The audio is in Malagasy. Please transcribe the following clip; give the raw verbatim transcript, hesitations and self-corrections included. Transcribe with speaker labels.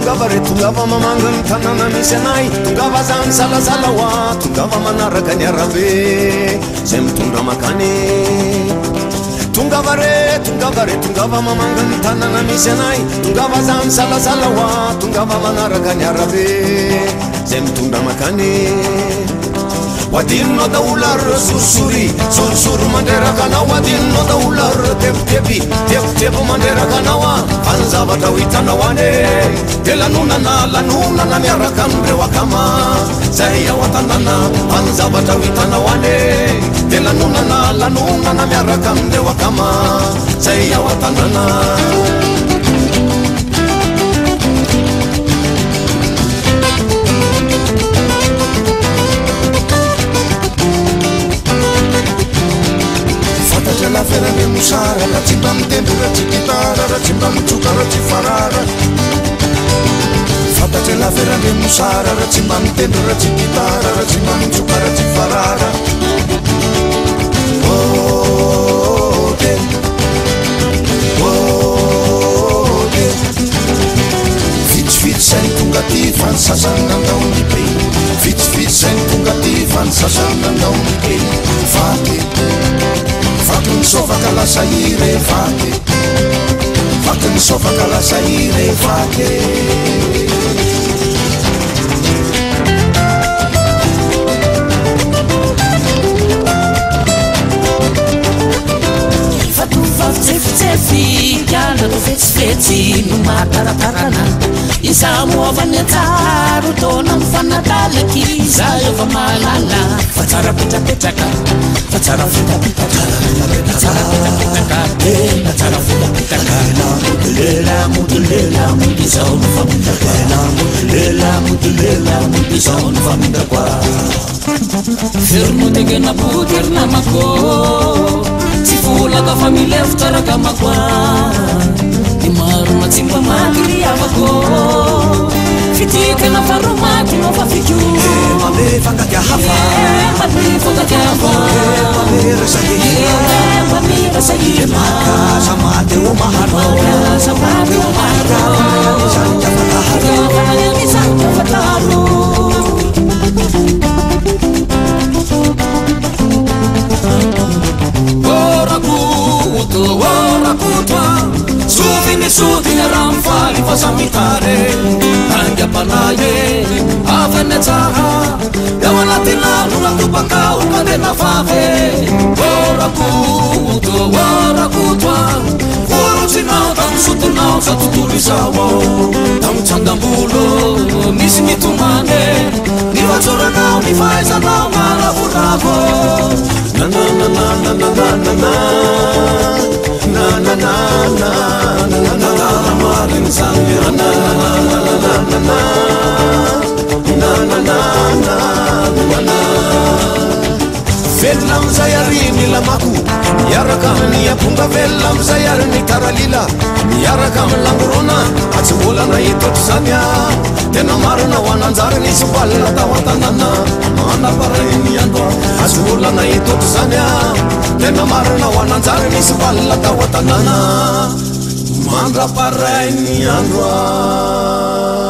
Speaker 1: tongavare tongava mamangany tanàna misy anay tongava zany salasala hoa tongava manaraka ny arabe zay mitondra makany tongavare tongavare tongava mamangany tanàna misy anay tongava zany salasala hoa tongava manaraka ny arabe zay mitondra makany wadinno daular susuri sursuru mandera kana wadinno daular tep tepi tep tep mandera kana wa anza batawitana wane dela nuna na la nuna na miara kamre wakama saya watanana anza batawitana wane dela nuna na la nuna na miara kamre wakama saya watanana la fera ne musara la timbam tempo la tikitara la timbam tukara tifarara fata che la fera ne musara la timbam tempo la tikitara la timbam tukara tifarara oh de oh de fit fit sen tungati fan sasanga ngauni pe fit fit sen tungati fan sasanga ngauni pe fati Fatun sofa kala saire fate Fatun sofa kala saire fate Fatun fate ftefi Yalla do fets feti Numa taratarana Isa muova netaru Tona mfana daleki Isa yova malala Fatara pita pitaka Fatara pita pitaka Fatara pita pitaka Fatara pita pitaka Mudulela mudulela Mudisa unufa mundakwa Mudulela mudulela Mudisa unufa mundakwa Firmu tegena putirna mako Sifula ka familia Ftara ka makwa Imaruma timpa magiri avako Fitike na farumaki no fafiku Mame fanga kya hafa Mame fanga kya hafa Mame rasa yihira Mame rasa yihira Maka samate umaharo Maka samate umaharo Nisanja fataharo Nisanja fataharo Orakuto, orakuto Suvini sudine ramfali fasamitare Angia panaye Avene taha Yawana tilanu na tupaka ukade na fave Orakuto, orakuto Uruti nao tam sutu nao sa tuturi sawo Tam changambulo Nisi mitumane Niwachora nao nifaiza nao malafu ravo Na na na na na na na na na Na na na na na na na na marin sangira na na na na na na na na na na na Velam zayarini lamaku Yarakam ni apunga velam zayarini taralila Yarakam langurona Atsubola na ito tusanya Tena marana wananzari ni subala tawatanana Mana paraini andwa Atsubola na ito tusanya Tena marana wananzari ni subala tawatanana Mana paraini andwa